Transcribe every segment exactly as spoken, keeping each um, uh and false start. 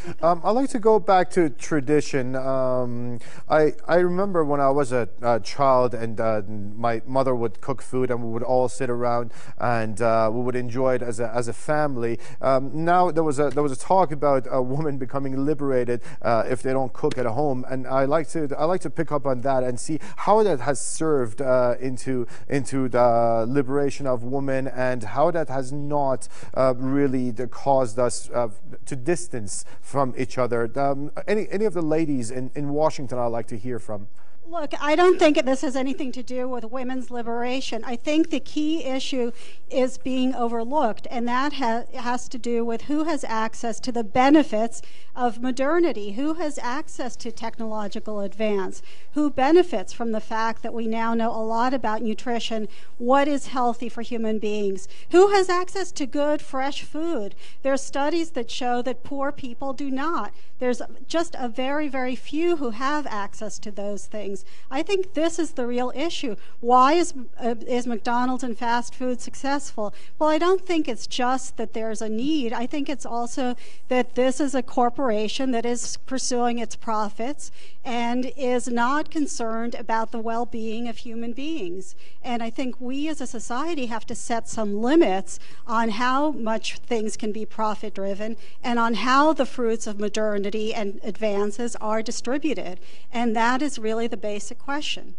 Um, I'd like to go back to tradition. Um, I I remember when I was a, a child and uh, my mother would cook food and we would all sit around and uh, we would enjoy it as a as a family. Um, now there was a there was a talk about a woman becoming liberated uh, if they don't cook at home, and I like to I like to pick up on that and see how that has served uh, into into the liberation of women and how that has not uh, really caused us uh, to distance from each other. Um, any any of the ladies in, in Washington I'd like to hear from. Look, I don't think this has anything to do with women's liberation. I think the key issue is being overlooked, and that ha has to do with who has access to the benefits of modernity, who has access to technological advance, who benefits from the fact that we now know a lot about nutrition, what is healthy for human beings, who has access to good, fresh food. There are studies that show that poor people do not. There's just a very, very few who have access to those things. I think this is the real issue. Why is, uh, is McDonald's and fast food successful? Well, I don't think it's just that there's a need. I think it's also that this is a corporation that is pursuing its profits and is not concerned about the well-being of human beings. And I think we as a society have to set some limits on how much things can be profit-driven and on how the fruits of modernity and advances are distributed. And that is really the basic question.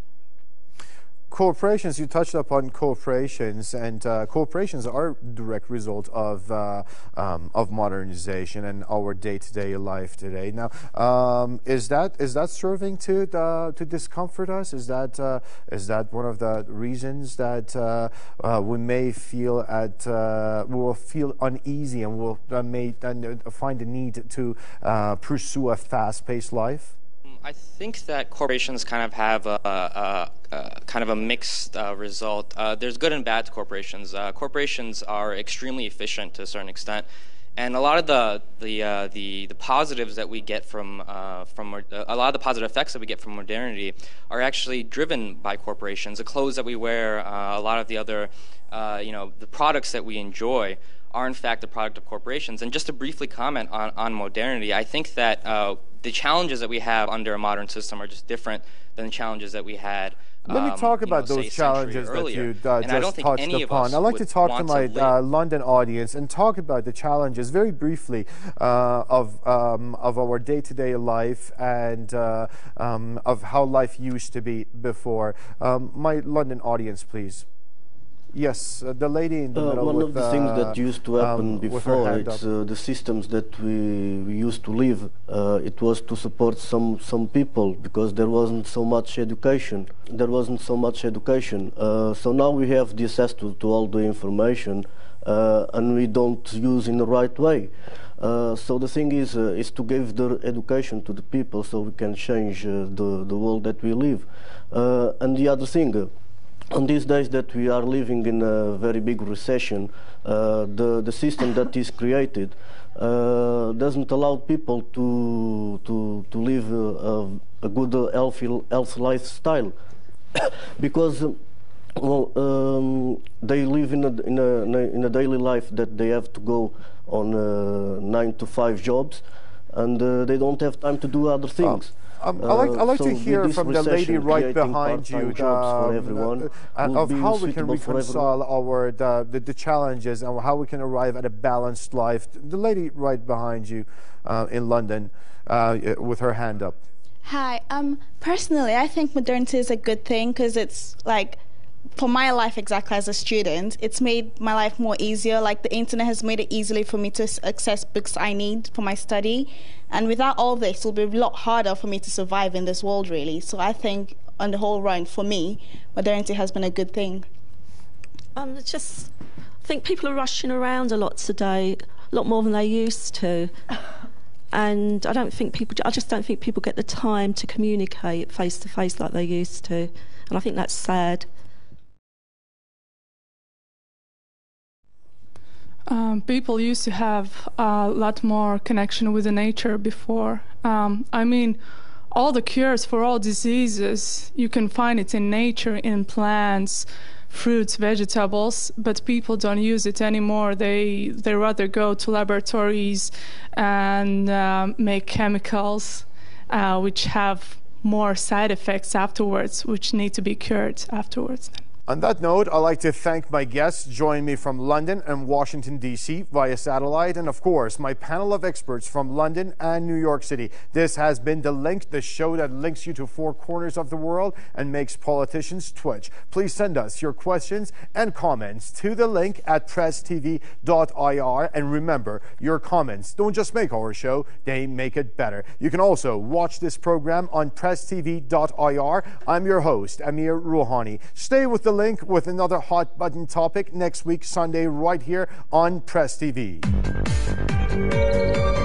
Corporations, you touched upon corporations, and uh, corporations are a direct result of uh, um, of modernization and our day-to-day life today. Now, um, is that is that serving to uh, to discomfort us? Is that uh, is that one of the reasons that uh, uh, we may feel at uh, we will feel uneasy and will uh, may uh, find the need to uh, pursue a fast-paced life? I think that corporations kind of have a, a, a kind of a mixed uh, result. Uh, there's good and bad to corporations. Uh, corporations are extremely efficient to a certain extent, and a lot of the the uh, the, the positives that we get from uh, from uh, a lot of the positive effects that we get from modernity are actually driven by corporations. The clothes that we wear, uh, a lot of the other uh, you know the products that we enjoy are in fact the product of corporations. And just to briefly comment on, on modernity, I think that uh, the challenges that we have under a modern system are just different than the challenges that we had Let me um, talk you about know, those challenges that you uh, just touched upon. I'd like to talk to my uh, London audience and talk about the challenges very briefly uh, of um, of our day-to-day life and uh, um, of how life used to be before. Um, my London audience, please. Yes, uh, the lady in the uh, middle. One with, of the uh, things that used to happen um, before, it's uh, the systems that we, we used to live. Uh, it was to support some some people because there wasn't so much education. There wasn't so much education. Uh, so now we have the access to, to all the information, uh, and we don't use in the right way. Uh, so the thing is, uh, is to give the education to the people so we can change uh, the the world that we live. Uh, and the other thing. Uh, On these days that we are living in a very big recession, uh, the, the system that is created uh, doesn't allow people to, to, to live a, a good, healthy, healthy lifestyle because uh, well, um, they live in a, in, a, in a daily life that they have to go on uh, nine to five jobs, and uh, they don't have time to do other things. Oh. Um, I'd like, I'd like uh, so to hear from the lady right behind you um, everyone, uh, of how we can reconcile our the, the, the challenges and how we can arrive at a balanced life. The lady right behind you uh, in London uh, with her hand up. Hi. Um, personally, I think modernity is a good thing because it's like, for my life exactly as a student, it's made my life more easier. Like the internet has made it easily for me to access books I need for my study. And without all this, it'll be a lot harder for me to survive in this world, really. So I think, on the whole run, for me, modernity has been a good thing. Um, it's just, I think people are rushing around a lot today, a lot more than they used to. And I don't think people, I just don't think people get the time to communicate face to face like they used to. And I think that's sad. Um, people used to have a lot more connection with the nature before. Um, I mean, all the cures for all diseases, you can find it in nature, in plants, fruits, vegetables, but people don't use it anymore. They they rather go to laboratories and um, make chemicals uh, which have more side effects afterwards, which need to be cured afterwards. On that note, I'd like to thank my guests joining me from London and Washington, D C via satellite, and of course, my panel of experts from London and New York City. This has been The Link, the show that links you to four corners of the world and makes politicians twitch. Please send us your questions and comments to The Link at press t v dot i r. And remember, your comments don't just make our show, they make it better. You can also watch this program on press t v dot i r. I'm your host, Amir Rouhani. Stay with The Link with another hot button topic next week Sunday right here on Press T V.